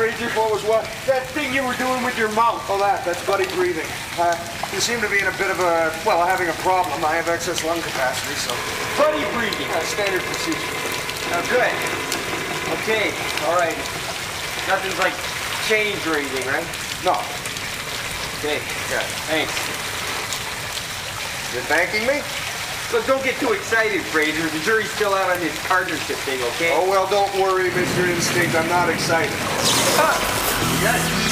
Fraser? What was what? That thing you were doing with your mouth. Oh, that's buddy breathing. You seem to be in a bit of a, well, having a problem. I have excess lung capacity, so. Buddy breathing. Standard procedure. Oh, good. Okay, all right. Nothing's like change or anything, right? No. Okay, Yeah. thanks. You thanking me? Look, don't get too excited, Fraser. The jury's still out on this partnership thing, okay? Oh, well, don't worry, Mr. Instinct. I'm not excited. You got it.